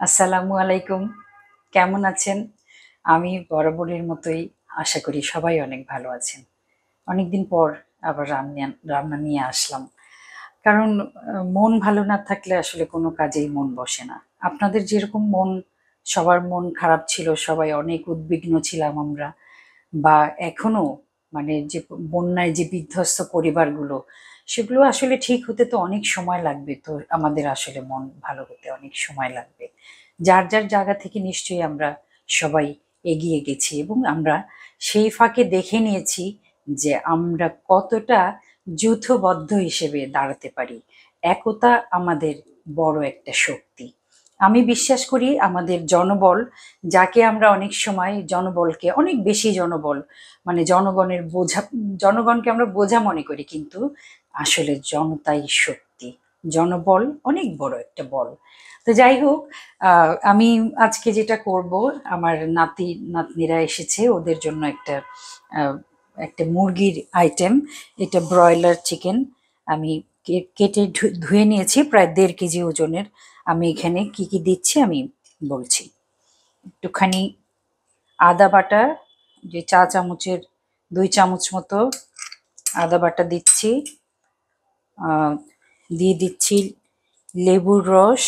আসসালামু আলাইকুম। কেমন আছেন? আমি বরাবরের মতোই আশা করি সবাই অনেক ভালো আছেন। অনেকদিন পর আবার রান্না নিয়ে আসলাম। কারণ মন ভালো না থাকলে আসলে কোনো কাজেই মন বসে না। আপনাদের যেরকম সবার মন খারাপ ছিল, সবাই অনেক উদ্বিগ্ন ছিলাম আমরা, বা এখনো মানে যে বন্যায় যে বিধ্বস্ত পরিবারগুলো, সেগুলো আসলে ঠিক হতে তো অনেক সময় লাগবে। তো আমাদের আসলে মন ভালো হতে অনেক সময় লাগবে। যার যার জায়গা থেকে নিশ্চয়ই আমরা সবাই এগিয়ে গেছি, এবং আমরা সেই ফাঁকে দেখে নিয়েছি যে আমরা কতটা যৌথবদ্ধ হিসেবে দাঁড়াতে পারি। একতা আমাদের বড় একটা শক্তি। আমি বিশ্বাস করি আমাদের জনবল, যাকে আমরা অনেক সময় জনবলকে অনেক বেশি জনবল, মানে জনগণকে আমরা বোঝা মনে করি, কিন্তু আসলে জনতাই শক্তি। জনবল অনেক বড় একটা বল। তো যাই হোক, আমি আজকে যেটা করব, আমার নাতনিরা এসেছে, ওদের জন্য আহ, একটা মুরগির আইটেম। এটা ব্রয়লার চিকেন। আমি কেটে ধুয়ে নিয়েছি, প্রায় 1.5 কেজি ওজনের। আমি এখানে কি কি দিচ্ছি আমি বলছি। একটুখানি আদা বাটা, যে চা চামচের 2 চামচ মতো আদা বাটা দিচ্ছি। আহ, দিয়ে দিচ্ছি লেবুর রস,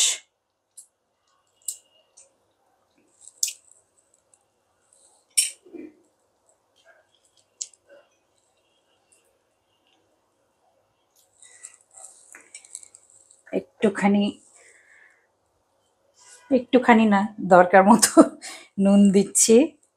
একটুখানি একটুখানি না, দরকার মতো নুন দিচ্ছি।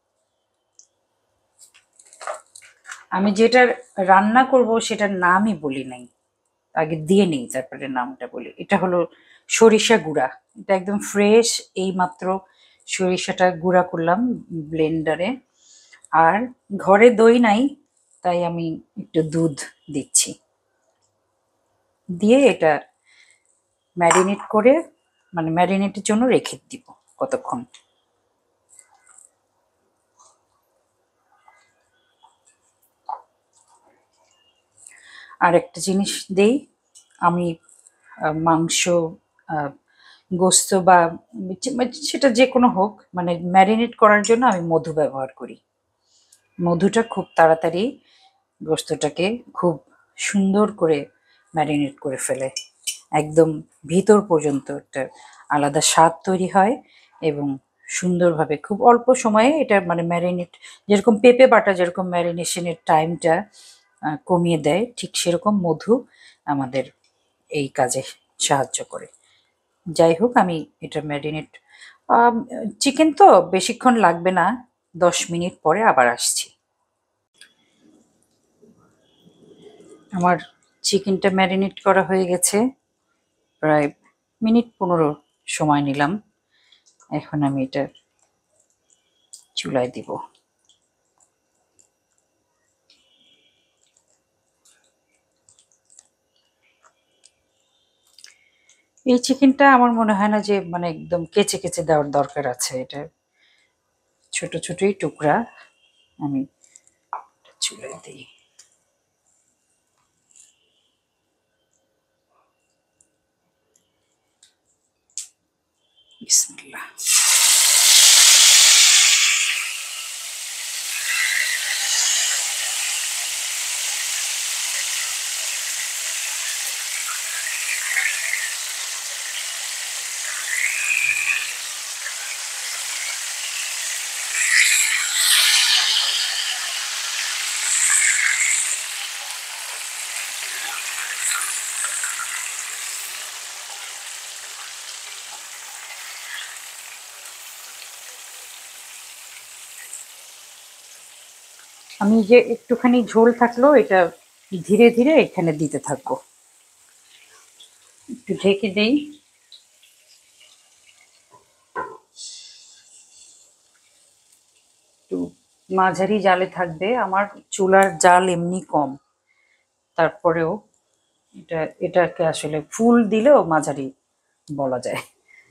আমি যেটা রান্না করব সেটার নামই বলি নাই, আগে দিয়ে নেই তারপরে নামটা বলি। এটা হলো সরিষা গুঁড়া। এটা একদম ফ্রেশ, এইমাত্র সরিষাটা গুঁড়া করলাম ব্লেন্ডারে। আর ঘরে দই নাই, তাই আমি একটু দুধ দিচ্ছি। দিয়ে এটা ম্যারিনেট করে, মানে ম্যারিনেটের জন্য রেখে দিব কতক্ষণ। আর একটা জিনিস দেই আমি, মাংস, আহ, গোস্ত বা সেটা যে কোনো হোক, মানে ম্যারিনেট করার জন্য আমি মধু ব্যবহার করি। মধুটা খুব তাড়াতাড়ি গোস্তটাকে খুব সুন্দর করে ম্যারিনেট করে ফেলে, একদম ভিতর পর্যন্ত একটা আলাদা স্বাদ তৈরি হয়। এবং সুন্দরভাবে খুব অল্প সময়ে এটা মানে ম্যারিনেট, যেরকম পেঁপে বাটা যেরকম ম্যারিনেশনের টাইমটা কমিয়ে দেয়, ঠিক সেরকম মধু আমাদের এই কাজে সাহায্য করে। যাই হোক, আমি এটা ম্যারিনেট, চিকেন তো বেশিক্ষণ লাগবে না, 10 মিনিট পরে আবার আসছি। আমার চিকেনটা ম্যারিনেট করা হয়ে গেছে, প্রায় মিনিট 15 সময় নিলাম। এখন আমি এটা চুলায় দিব। এই চিকেনটা আমার মনে হয় না যে মানে একদম কেচে কেচে দেওয়ার দরকার আছে। এটা ছোট ছোটই টুকরা, আমি চুলায় দিই। বিসমিল্লাহ। আমি যে একটুখানি ঝোল থাকলো, এটা ধীরে ধীরে এখানে দিতে থাকবো। একটু ঢেকে দেই। একটু মাঝারি জালে থাকবে, আমার চুলার জাল এমনি কম, তারপরেও এটাকে আসলে ফুল দিলেও মাঝারি বলা যায়।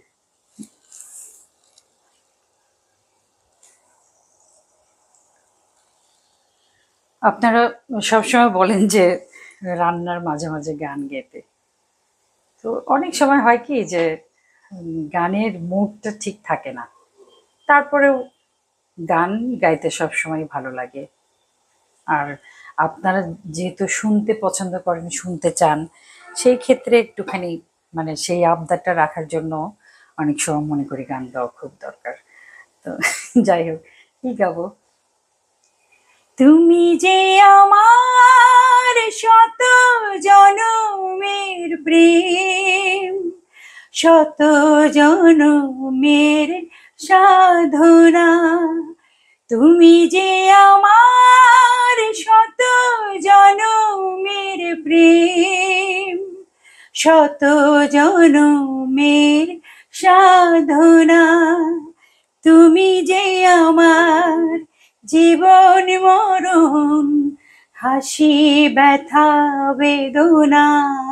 আপনারা সবসময় বলেন যে রান্নার মাঝে মাঝে গান গেতে, তো অনেক সময় হয় কি যে গানের মুডটা ঠিক থাকে না, তারপরেও গান গাইতে সবসময় ভালো লাগে। আর আপনারা যেহেতু শুনতে পছন্দ করেন, শুনতে চান, সেই ক্ষেত্রে একটুখানি মানে সেই আবদারটা রাখার জন্য অনেক সময় মনে করি গান গাওয়া খুব দরকার। তো যাই হোক, কি গাবো? তুমি যে আমার শত জনমের প্রেম, শত জনমের সাধনা, তুমি যে আমার শত জনমের প্রেম, শত জনমের সাধনা, তুমি যে আমার জীবন মরণ, হাসি ব্যথা বেদনা,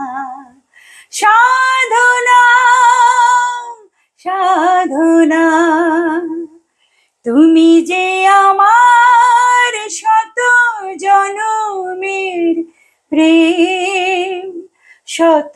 সাধনা সাধনা, তুমি যে আমার শত জনমের প্রেম, শত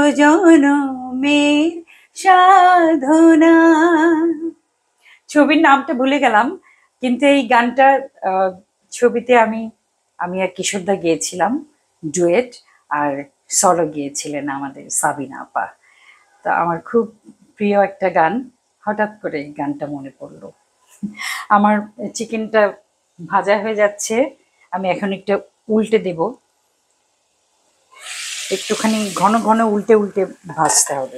জনমের সাধনা। ছবির নামটা ভুলে গেলাম, কিন্তু এই গানটা ছবিতে আমি আমি আর কিশোরদা গিয়েছিলাম ডুয়েট, আর সলো গিয়েছিলেন আমাদের সাবিনা আপা। তো আমার খুব প্রিয় একটা গান, হঠাৎ করে এই গানটা মনে পড়লো। আমার চিকেনটা ভাজা হয়ে যাচ্ছে, আমি এখন একটু উল্টে দেব, একটুখানি ঘন ঘন উল্টে উল্টে ভাজতে হবে।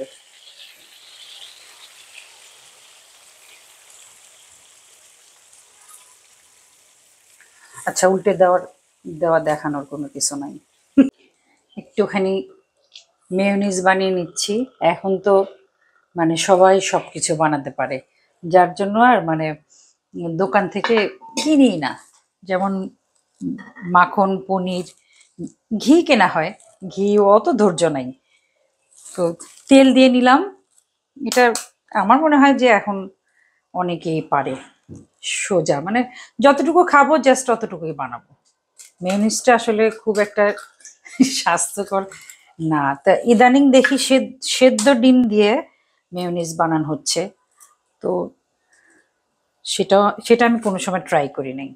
আচ্ছা, উল্টে দেওয়া দেখানোর কোনো কিছু নাই। একটুখানি মেয়োনিজ বানিয়ে নিচ্ছি। এখন তো মানে সবাই সবকিছু বানাতে পারে, যার জন্য আর মানে দোকান থেকে কিনি না। যেমন মাখন, পনির, ঘি কেনা হয়, ঘি অত ধৈর্য নাই। তো তেল দিয়ে নিলাম। এটা আমার মনে হয় যে এখন অনেকেই পারে, সোজা মানে যতটুকু খাবো জাস্ট ততটুকুই বানাবো। মেয়োনিজটা আসলে খুব একটা স্বাস্থ্যকর না। তা ইদানিং দেখি সেদ্ধ ডিম দিয়ে মেয়োনিজ বানানো হচ্ছে, তো সেটা সেটা আমি কোনো সময় ট্রাই করি নাই।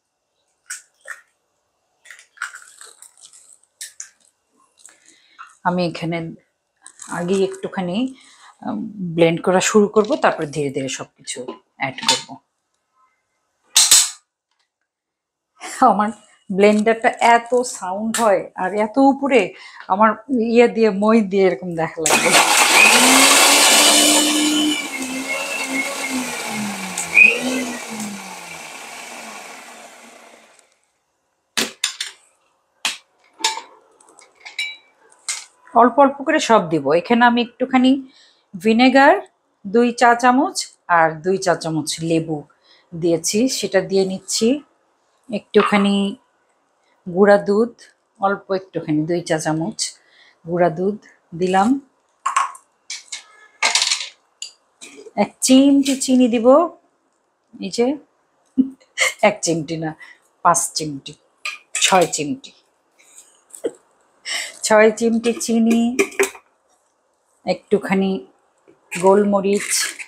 আমি এখানে আগে একটুখানি ব্লেন্ড করা শুরু করব, তারপর ধীরে ধীরে সবকিছু অ্যাড করব। আমার ব্লেন্ডারটা এত সাউন্ড হয় আর এত উপরে, আমার ইয়ে দিয়ে মই দিয়ে এরকম দেখা লাগবে। অল্প অল্প করে সব দিব। এখানে আমি একটুখানি ভিনেগার 2 চা চামচ আর 2 চা চামচ লেবু দিয়েছি, সেটা দিয়ে নিচ্ছি। একটুখানি গুঁড়া দুধ, অল্প একটুখানি 2 চা চামচ গুঁড়া দুধ দিলাম। 1 চিমটি চিনি দিব, এই যে 1 চিমটি না, 5 চিমটি, 6 চিমটি, 6 চিমটি চিনি, একটুখানি গোলমরিচ,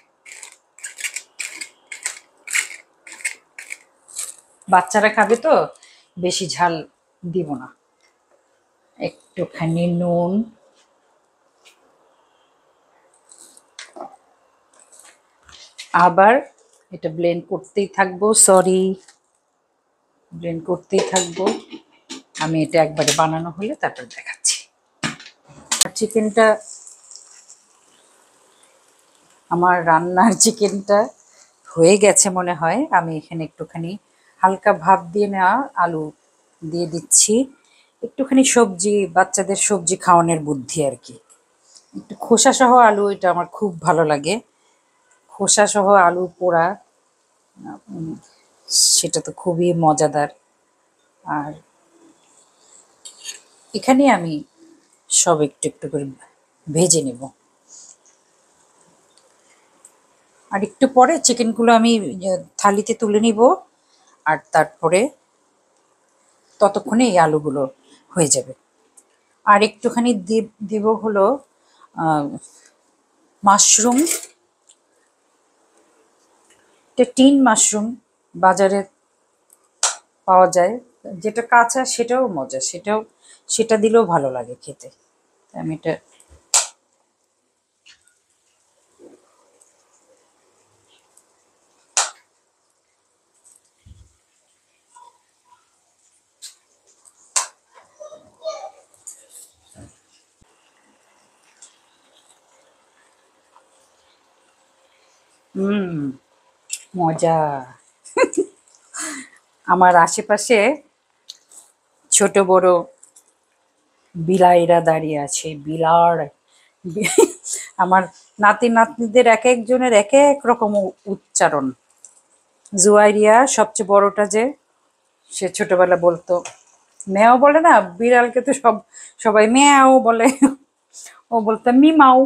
বাচ্চারা খাবে তো বেশি ঝাল দিব না, একটুখানি নুন, আবার এটা ব্লেন্ড করতেই থাকবো। সরি, ব্লেন্ড করতেই থাকবো। আমি এটা একবারে বানানো হলে তারপর দেখাচ্ছি। চিকেনটা, আমার রান্নার চিকেনটা হয়ে গেছে মনে হয়। আমি এখানে একটুখানি হালকা ভাপ দিয়ে নেওয়া আলু দিয়ে দিচ্ছি। একটুখানি সবজি, বাচ্চাদের সবজি খাওয়ানোর বুদ্ধি আর কি। একটু খোসা সহ আলু, এটা আমার খুব ভালো লাগে। খোসা সহ আলু পোড়া, সেটা তো খুবই মজাদার। আর এখানে আমি সব একটু একটু করে ভেজে নেব। আর একটু পরে চিকেনগুলো আমি থালিতে তুলে নিব, আর তারপরে ততক্ষণে এই আলুগুলো হয়ে যাবে। আর একটুখানি দিব হলো মাশরুম, এটা টিন মাশরুম বাজারে পাওয়া যায়, যেটা কাঁচা সেটাও মজা, সেটা দিলেও ভালো লাগে খেতে। আমি এটা মজা। আমার আশেপাশে ছোট বড় বিলাইরা দাঁড়িয়ে আছে, আমার নাতি নাতনিদের এক একজনের এক এক রকম উচ্চারণ। জুয়াইরিয়া সবচেয়ে বড়টা, যে সে ছোটবেলা বলতো, ম্যাও বলে না, বিড়ালকে তো সবাই ম্যাও বলে, ও বলতো মিমাও।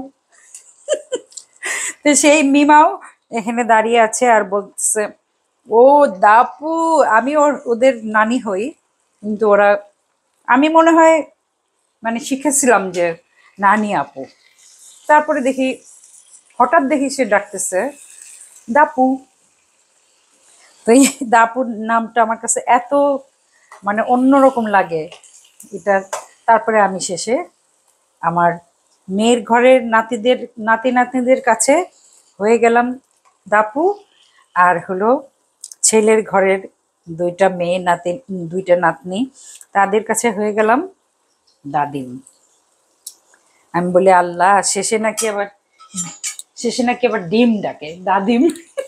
তো সেই মিমাও এখানে দাঁড়িয়ে আছে আর বলছে, ও দাপু, আমি ওদের নানি হই, কিন্তু ওরা, আমি মনে হয় মানে শিখেছিলাম যে নানি আপু। তারপরে দেখি, হঠাৎ দেখি সে ডাকতেছে দাপু। তো এই দাপুর নামটা আমার কাছে এত মানে অন্যরকম লাগে এটা। তারপরে আমি শেষে আমার মেয়ের ঘরের নাতি নাতনিদের কাছে হয়ে গেলাম দাপু, আর হলো ছেলের ঘরের দুইটা নাতনি, তাদের কাছে হয়ে গেলাম দাদিম। আমি বলি আল্লাহ, শেষে নাকি আবার ডিম ডাকে দাদিম।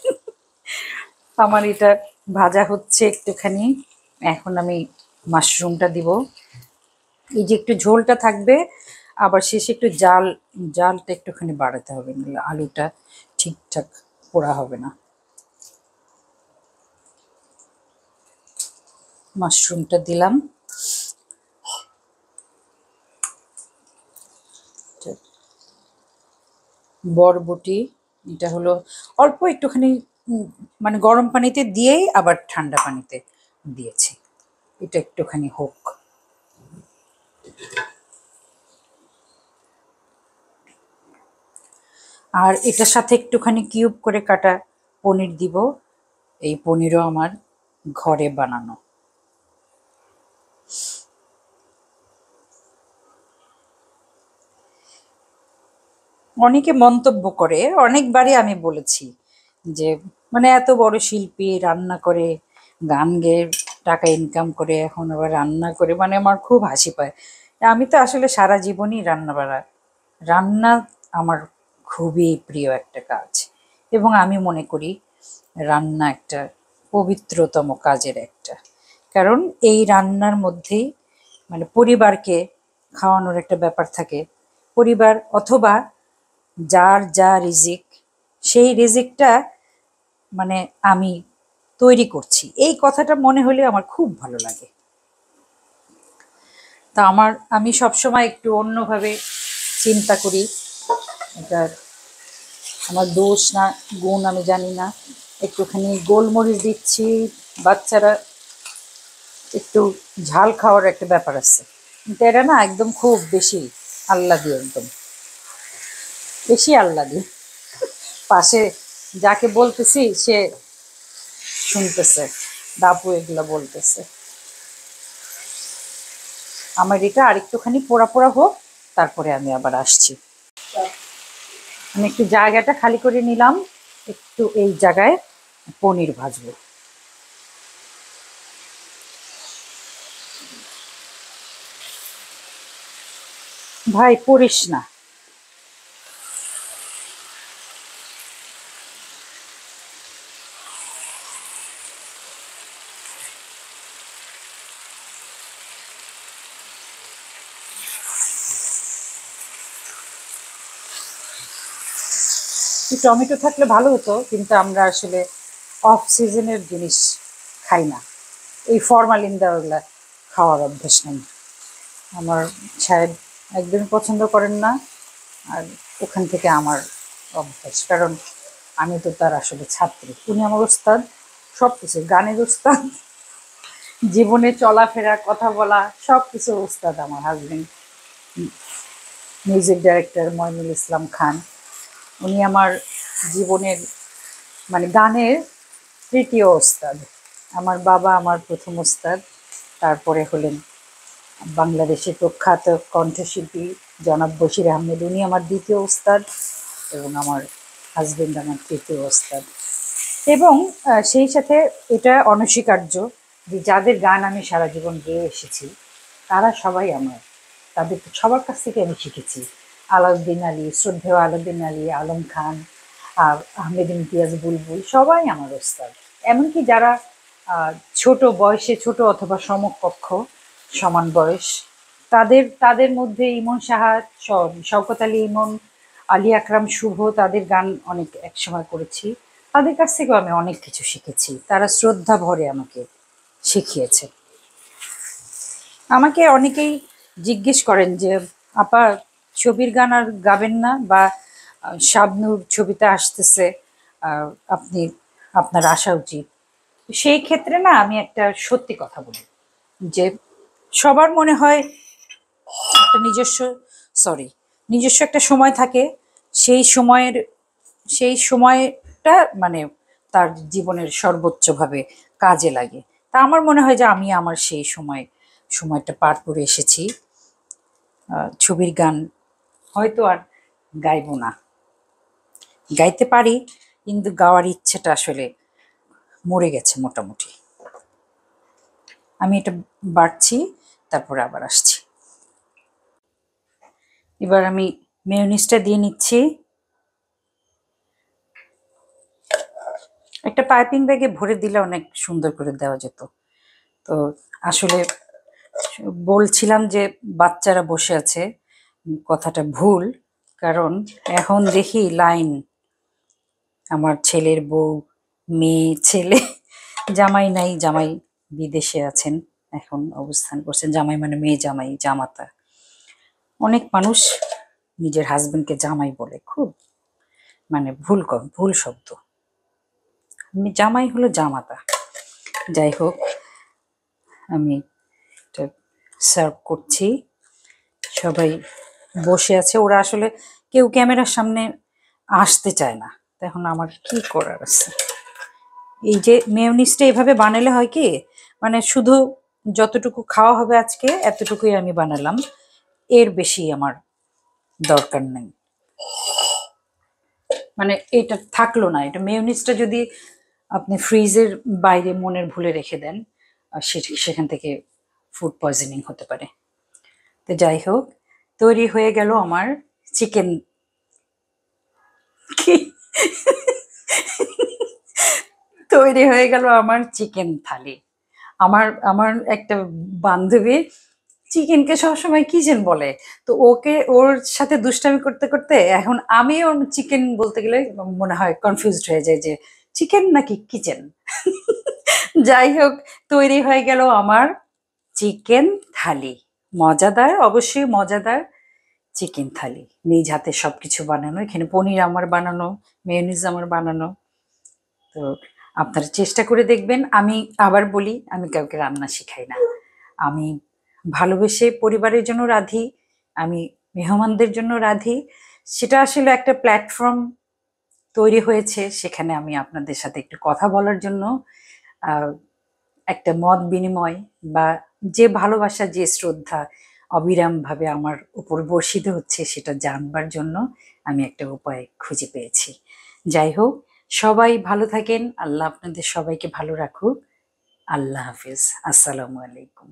আমার এটা ভাজা হচ্ছে একটুখানি, এখন আমি মাশরুমটা দিব। এই যে একটু ঝোলটা থাকবে, আবার শেষে একটু জালটা একটুখানি বাড়াতে হবে, নাহলে আলুটা ঠিকঠাক পোড়া হবে না। মাশরুমটা দিলাম, বরবটি, এটা হলো অল্প একটুখানি, মানে গরম পানিতে দিয়েই আবার ঠান্ডা পানিতে দিয়েছি, এটা একটুখানি হোক। আর এটার সাথে একটুখানি কিউব করে কাটা পনির দিব, এই পনিরও আমার ঘরে বানানো। অনেকে মন্তব্য করে, অনেকবারই আমি বলেছি যে মানে এত বড় শিল্পী, রান্না করে, গান গেয়ে টাকা ইনকাম করে, এখন আবার রান্না করে, মানে আমার খুব হাসি পায়। আমি তো আসলে সারা জীবনই রান্না আমার খুবই প্রিয় একটা কাজ, এবং আমি মনে করি রান্না একটা পবিত্রতম কাজের একটা। কারণ এই রান্নার মধ্যেই মানে পরিবারকে খাওয়ানোর একটা ব্যাপার থাকে। পরিবার অথবা যার যা রিজিক, সেই রিজিকটা মানে আমি তৈরি করছি, এই কথাটা মনে হলে আমার খুব ভালো লাগে। তা আমি সবসময় একটু অন্যভাবে চিন্তা করি। এটা আমার দোষ না গুণ আমি জানি না। একটুখানি গোলমরিচ দিচ্ছি, বাচ্চারা একটু ঝাল খাওয়ার একটা ব্যাপার আছে, কিন্তু এটা না একদম খুব বেশি আল্লা দিয়ে, একদম বেশি আল্লা দিয়ে। পাশে যাকে বলতেছি সে শুনতেছে, দাপু এগুলো বলতেছে। আমার এটা আরেকটুখানি পোড়া পোড়া হোক, তারপরে আমি আবার আসছি। আমি একটু জায়গাটা খালি করে নিলাম, একটু এই জায়গায় পনির ভাজবো। ভাই পড়িস না। টমেটো থাকলে ভালো হতো, কিন্তু আমরা আসলে অফ সিজনের জিনিস খাই না, এই ফরমালিন দেওয়া ওগুলা খাওয়ার অভ্যেস নেই আমার। সাহেব একদমই পছন্দ করেন না, আর ওখান থেকে আমার অভ্যাস, কারণ আমি তো তার আসলে ছাত্রী, উনি আমার ওস্তাদ, সব কিছু, গানের ওস্তাদ, জীবনে চলাফেরা, কথা বলা, সব কিছু ওস্তাদ আমার husband, music director Moinul Islam Khan. উনি আমার জীবনের মানে গানের তৃতীয় ওস্তাদ। আমার বাবা আমার প্রথম ওস্তাদ, তারপরে হলেন বাংলাদেশের প্রখ্যাত কণ্ঠশিল্পী জনাব বশির আহমেদ, উনি আমার দ্বিতীয় ওস্তাদ, এবং আমার হাজবেন্ড আমার তৃতীয় ওস্তাদ। এবং সেই সাথে এটা অনস্বীকার্য যে যাদের গান আমি সারা জীবন গেয়ে এসেছি তারা সবাই আমার, তাদের সবার কাছ থেকে আমি শিখেছি। আলাউদ্দিন আলী, শ্রদ্ধেয় আলাউদ্দিন আলী, আলম খান, আহমেদ ইমতিয়াজ বুলবুল, সবাই আমার ওস্তাদ। এমনকি যারা ছোট বয়সে ছোট অথবা সমকক্ষ সমান বয়স, তাদের তাদের মধ্যে ইমন সাহা, শওকত আলী ইমন, আলী আকরাম শুভ, তাদের গান অনেক একসময় করেছি। তাদের কাছ থেকেও আমি অনেক কিছু শিখেছি, তারা শ্রদ্ধা ভরে আমাকে শিখিয়েছে। আমাকে অনেকেই জিজ্ঞেস করেন যে আপা ছবির গান আর গাবেন না, বা শাবনূর ছবিতে আসতেছে, আপনি আপনার আসা উচিত। সেই ক্ষেত্রে না আমি একটা সত্যি কথা বলি যে সবার মনে হয় একটা নিজস্ব একটা সময় থাকে, সেই সময়ের সেই সময়টা মানে তার জীবনের সর্বোচ্চভাবে কাজে লাগে। তা আমার মনে হয় যে আমি আমার সেই সময়টা পার করে এসেছি। ছবির গান হয়তো আর গাইবো না, গাইতে পারি কিন্তু গাওয়ার ইচ্ছেটা আসলে মরে গেছে মোটামুটি। আমি এটা বাড়ছি, তারপরে আবার আসছি। এবার আমি মেয়োনিজটা দিয়ে নিচ্ছি। একটা পাইপিং ব্যাগে ভরে দিলে অনেক সুন্দর করে দেওয়া যেত। তো আসলে বলছিলাম যে বাচ্চারা বসে আছে, কথাটা ভুল। কারণ এখন দেখি লাইন, আমার ছেলের বউ, মেয়ে, ছেলে, জামাই নাই, জামাই বিদেশে আছেন, এখন অবস্থান করছেন। জামাই মানে মেয়ে জামাই, জামাতা। অনেক মানুষ নিজের হাজবেন্ডকে জামাই বলে, খুব মানে ভুল শব্দ। জামাই হলো জামাতা। যাই হোক, আমি এটা সার্ভ করছি, সবাই বসে আছে। ওরা আসলে কেউ ক্যামেরার সামনে আসতে চায় না, এখন আমার কি করার আছে। এই যে মেয়োনিজটা এভাবে বানালে হয় কি, মানে শুধু যতটুকু খাওয়া হবে আজকে এতটুকুই আমি বানালাম, এর বেশি আমার দরকার নেই। মানে এটা থাকলো না, এটা মেয়োনিজটা যদি আপনি ফ্রিজের বাইরে মনের ভুলে রেখে দেন, সেখান থেকে ফুড পয়জনিং হতে পারে। তো যাই হোক, তৈরি হয়ে গেল আমার চিকেন, তৈরি হয়ে গেল আমার চিকেন থালি। আমার আমার একটা বান্ধবী চিকেনকে সবসময় কিচেন বলে, তো ওর সাথে দুষ্টামি করতে করতে এখন আমি ওর চিকেন বলতে গেলে মনে হয় কনফিউজড হয়ে যায় যে চিকেন নাকি কিচেন। যাই হোক, তৈরি হয়ে গেল আমার চিকেন থালি। মজাদার, অবশ্যই মজাদার চিকেন থালি, নিজ হাতে সবকিছু বানানো। এখানে পনির আমার বানানো, মেয়োনিজ আমার বানানো। তো আপনারা চেষ্টা করে দেখবেন। আমি আবার বলি, আমি কাউকে রান্না শিখাই না, আমি ভালোবেসে পরিবারের জন্য রাঁধি, আমি মেহমানদের জন্য রাঁধি। সেটা আসলে একটা প্ল্যাটফর্ম তৈরি হয়েছে, সেখানে আমি আপনাদের সাথে একটু কথা বলার জন্য, একটা মত বিনিময়, বা যে ভালোবাসা, যে শ্রদ্ধা অবিরামভাবে আমার উপর বর্ষিত হচ্ছে সেটা জানবার জন্য আমি একটা উপায় খুঁজে পেয়েছি। যাই হোক, সবাই ভালো থাকেন, আল্লাহ আপনাদের সবাইকে ভালো রাখুক। আল্লাহ হাফিজ, আসসালামু আলাইকুম।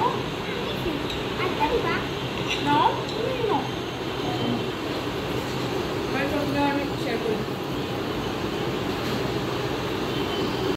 তো